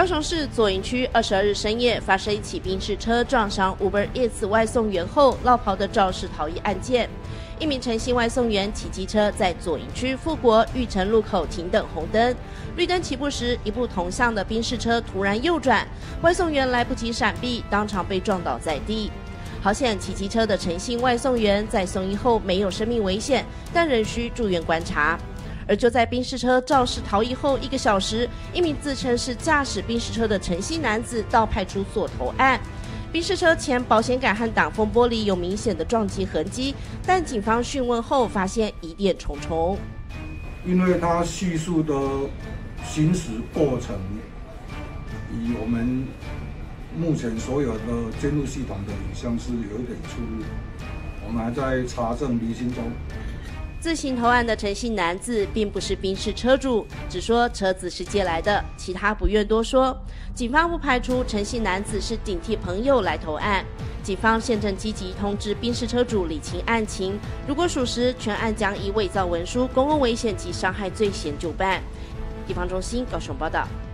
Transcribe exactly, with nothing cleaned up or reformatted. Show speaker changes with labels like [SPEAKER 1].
[SPEAKER 1] 雄市左营区二十二日深夜发生一起宾士车撞伤 Uber Eats 外送员后落跑的肇事逃逸案件。一名陈姓外送员骑机车在左营区富国玉成路口停等红灯，绿灯起步时，一部同向的宾士车突然右转，外送员来不及闪避，当场被撞倒在地。好险，骑机车的陈姓外送员在送医后没有生命危险，但仍需住院观察。而就在宾士车肇事逃逸后一个小时，一名自称是驾驶宾士车的陈姓男子到派出所投案。宾士车前保险杆和挡风玻璃有明显的撞击痕迹，但警方讯问后发现疑点重重。
[SPEAKER 2] 因为他叙述的行驶过程，以我们目前所有的监录系统的影像是有一点出入，我们还在查证厘清中。
[SPEAKER 1] 自行投案的陈姓男子并不是宾士车主，只说车子是借来的，其他不愿多说。警方不排除陈姓男子是顶替朋友来投案。警方现正积极通知宾士车主理清案情，如果属实，全案将以伪造文书、公共危险及伤害罪嫌就办。地方中心高雄报道。